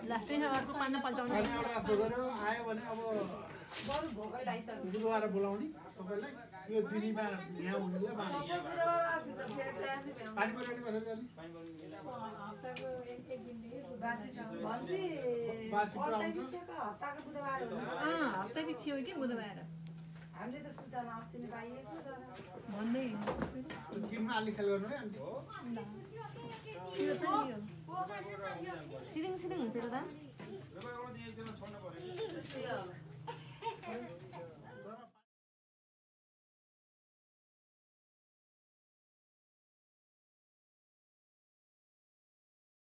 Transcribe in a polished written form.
लास्टै अर्को पानी पल्टाउने अनि एउटा जस्तो गर्यो आयो भने अब बरु भोकै लागिसक्यो बुधबार बोलाउने सबैलाई यो दिनीमा यहाँ हुनेलाई बुधबार आज त फेरि त्यहाँ नि भ्याउनु पानी परिवारले कसरी गर्ने हप्ताको एक दिनदेखि भनेपछि बासी पुरा आउँछ। हप्ताको बुधबार हुन्छ हप्ता पछि हो कि बुधबार हामीले त सूचना अस्ति नै पाइएको र भन्दै टिममा अलि खेल गर्नु है अनि सिरिङ हुन्छ र दा